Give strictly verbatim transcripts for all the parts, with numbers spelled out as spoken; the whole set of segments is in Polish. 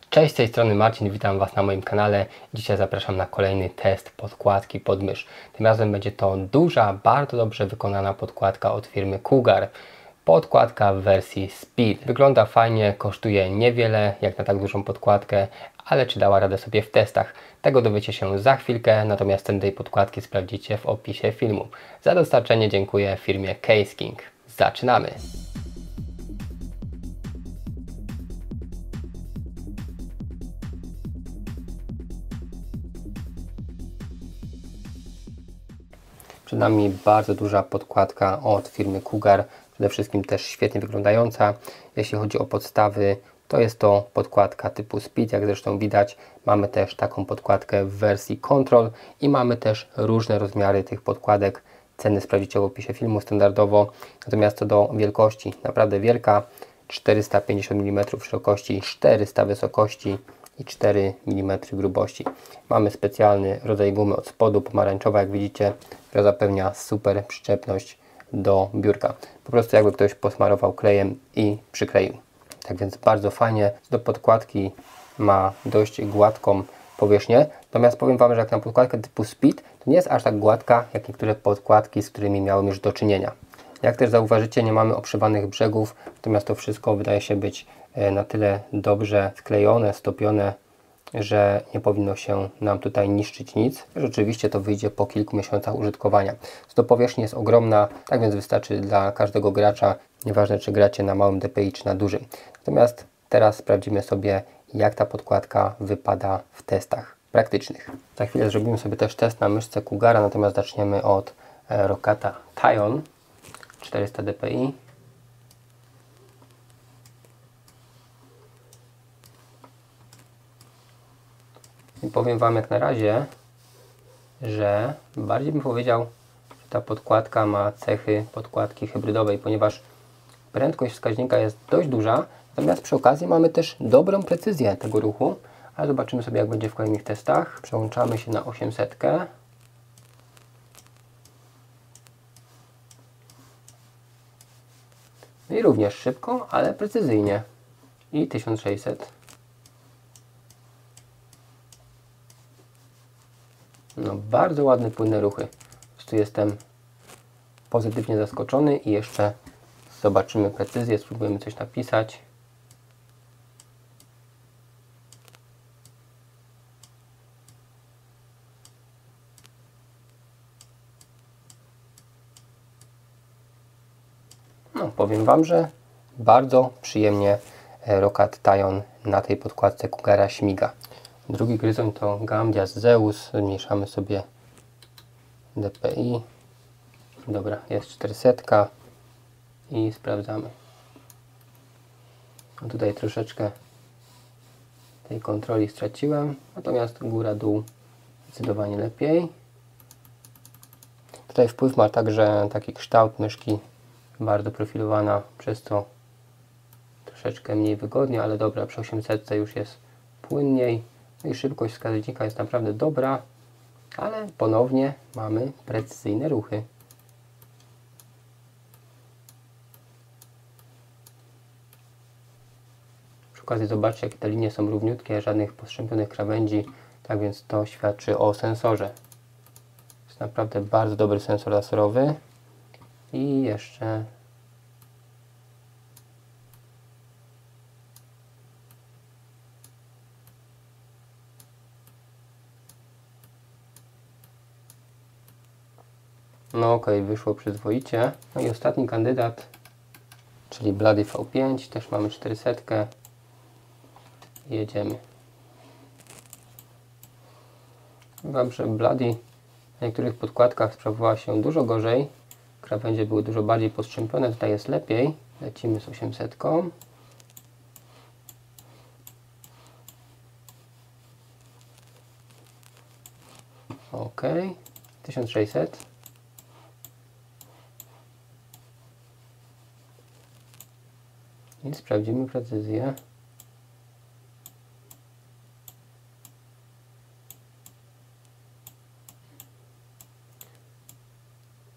Cześć, z tej strony Marcin, witam Was na moim kanale. Dzisiaj zapraszam na kolejny test podkładki pod mysz. Tym razem będzie to duża, bardzo dobrze wykonana podkładka od firmy Cougar. Podkładka w wersji Speed. Wygląda fajnie, kosztuje niewiele jak na tak dużą podkładkę, ale czy dała radę sobie w testach? Tego dowiecie się za chwilkę, natomiast cen tej podkładki sprawdzicie w opisie filmu. Za dostarczenie dziękuję firmie Case King. Zaczynamy! Przed nami bardzo duża podkładka od firmy Cougar, przede wszystkim też świetnie wyglądająca. Jeśli chodzi o podstawy, to jest to podkładka typu Speed, jak zresztą widać. Mamy też taką podkładkę w wersji Control i mamy też różne rozmiary tych podkładek. Ceny sprawdzicie w opisie filmu standardowo. Natomiast co do wielkości, naprawdę wielka, czterysta pięćdziesiąt milimetrów szerokości, czterysta wysokości i cztery milimetry grubości. Mamy specjalny rodzaj gumy od spodu, pomarańczowa, jak widzicie, która zapewnia super przyczepność do biurka. Po prostu jakby ktoś posmarował klejem i przykleił. Tak więc bardzo fajnie. Do podkładki ma dość gładką powierzchnię. Natomiast powiem Wam, że jak na podkładkę typu Speed, to nie jest aż tak gładka, jak niektóre podkładki, z którymi miałem już do czynienia. Jak też zauważycie, nie mamy obszywanych brzegów, natomiast to wszystko wydaje się być na tyle dobrze sklejone, stopione, że nie powinno się nam tutaj niszczyć nic. Rzeczywiście to wyjdzie po kilku miesiącach użytkowania. To powierzchnia jest ogromna, tak więc wystarczy dla każdego gracza, nieważne czy gracie na małym D P I czy na dużym. Natomiast teraz sprawdzimy sobie, jak ta podkładka wypada w testach praktycznych. Za chwilę zrobimy sobie też test na myszce Cougara, natomiast zaczniemy od Rocata Tyon czterysta D P I. I powiem Wam jak na razie, że bardziej bym powiedział, że ta podkładka ma cechy podkładki hybrydowej, ponieważ prędkość wskaźnika jest dość duża, natomiast przy okazji mamy też dobrą precyzję tego ruchu, ale zobaczymy sobie jak będzie w kolejnych testach. Przełączamy się na osiemset. I również szybko, ale precyzyjnie. I tysiąc sześćset. No, bardzo ładne, płynne ruchy. Po prostu jestem pozytywnie zaskoczony i jeszcze zobaczymy precyzję, spróbujemy coś napisać. No, powiem Wam, że bardzo przyjemnie Rocat Tyon na tej podkładce Cougara śmiga. Drugi gryzoń to Gambias Zeus. Zmniejszamy sobie D P I. Dobra, jest czterysta i sprawdzamy. No tutaj troszeczkę tej kontroli straciłem, natomiast góra-dół zdecydowanie lepiej. Tutaj wpływ ma także taki kształt myszki, bardzo profilowana, przez to troszeczkę mniej wygodnie, ale dobra, przy osiemset już jest płynniej. No i szybkość wskaźnika jest naprawdę dobra, ale ponownie mamy precyzyjne ruchy. Przy okazji zobaczcie, jakie te linie są równiutkie, żadnych postrzępionych krawędzi, tak więc to świadczy o sensorze. Jest naprawdę bardzo dobry sensor laserowy. I jeszcze no ok, wyszło przyzwoicie. No i ostatni kandydat, czyli Blady V pięć, też mamy czterysta. Jedziemy. Wam, że Blady na niektórych podkładkach sprawowała się dużo gorzej. Krawędzie były dużo bardziej postrzępione, tutaj jest lepiej. Lecimy z osiemset. Ok, tysiąc sześćset. I sprawdzimy precyzję.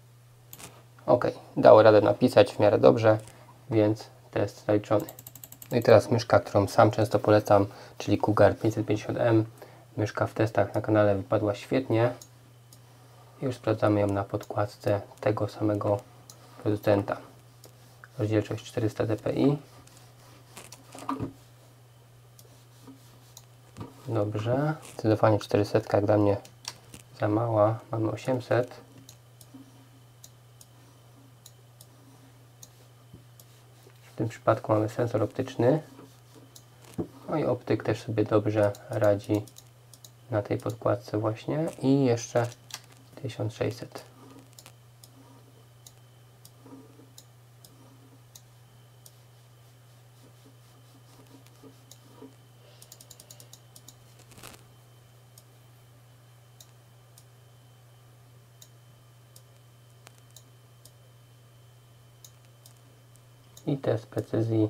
Ok, dało radę napisać w miarę dobrze, więc test zaliczony. No i teraz myszka, którą sam często polecam, czyli Cougar pięćset pięćdziesiąt M. Myszka w testach na kanale wypadła świetnie. Już sprawdzamy ją na podkładce tego samego producenta. Rozdzielczość czterysta dpi. Dobrze. Zdecydowanie czterysta jak dla mnie za mała. Mamy osiemset. W tym przypadku mamy sensor optyczny. No i optyk też sobie dobrze radzi na tej podkładce właśnie. I jeszcze tysiąc sześćset. I test precyzji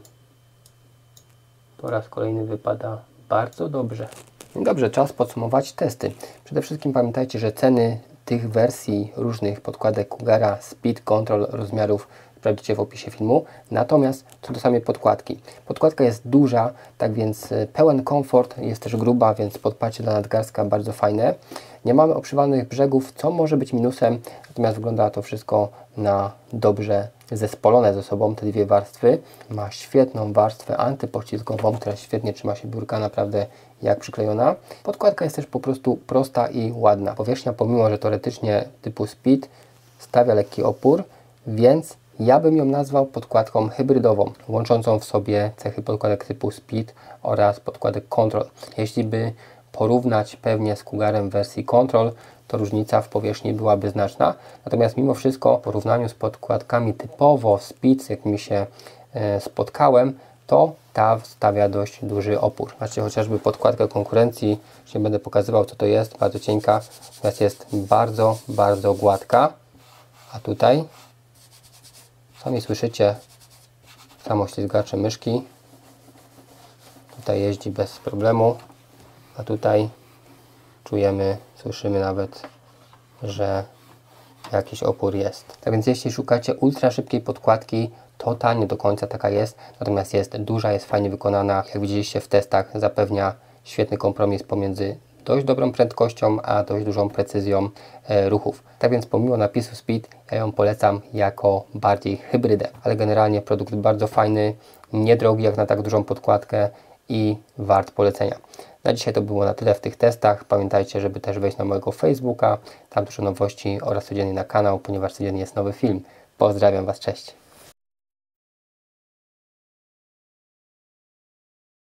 po raz kolejny wypada bardzo dobrze. Dobrze, czas podsumować testy. Przede wszystkim pamiętajcie, że ceny tych wersji różnych podkładek Cougara Speed Control rozmiarów sprawdzicie w opisie filmu. Natomiast co do samej podkładki. Podkładka jest duża, tak więc pełen komfort, jest też gruba, więc podparcie dla nadgarstka bardzo fajne. Nie mamy obszywalnych brzegów, co może być minusem, natomiast wygląda to wszystko na dobrze zespolone ze sobą, te dwie warstwy. Ma świetną warstwę antypoślizgową, która świetnie trzyma się biurka, naprawdę jak przyklejona. Podkładka jest też po prostu prosta i ładna. Powierzchnia, pomimo że teoretycznie typu Speed, stawia lekki opór, więc ja bym ją nazwał podkładką hybrydową, łączącą w sobie cechy podkładek typu Speed oraz podkładek Control. Jeśli by porównać pewnie z Cougarem w wersji Control, to różnica w powierzchni byłaby znaczna. Natomiast mimo wszystko w porównaniu z podkładkami typowo Speed, z jakimi się e, spotkałem, to ta stawia dość duży opór. Macie chociażby podkładkę konkurencji, już nie będę pokazywał co to jest, bardzo cienka, natomiast jest bardzo, bardzo gładka. A tutaj sami słyszycie samoślizgacze myszki. Tutaj jeździ bez problemu, a tutaj czujemy, słyszymy nawet, że jakiś opór jest. Tak więc jeśli szukacie ultra szybkiej podkładki, to ta nie do końca taka jest, natomiast jest duża, jest fajnie wykonana. Jak widzieliście w testach, zapewnia świetny kompromis pomiędzy dość dobrą prędkością, a dość dużą precyzją e, ruchów. Tak więc pomimo napisu Speed, ja ją polecam jako bardziej hybrydę, ale generalnie produkt bardzo fajny, niedrogi jak na tak dużą podkładkę i wart polecenia. Na dzisiaj to było na tyle w tych testach. Pamiętajcie, żeby też wejść na mojego Facebooka, tam dużo nowości oraz codziennie na kanał, ponieważ codziennie jest nowy film. Pozdrawiam Was, cześć!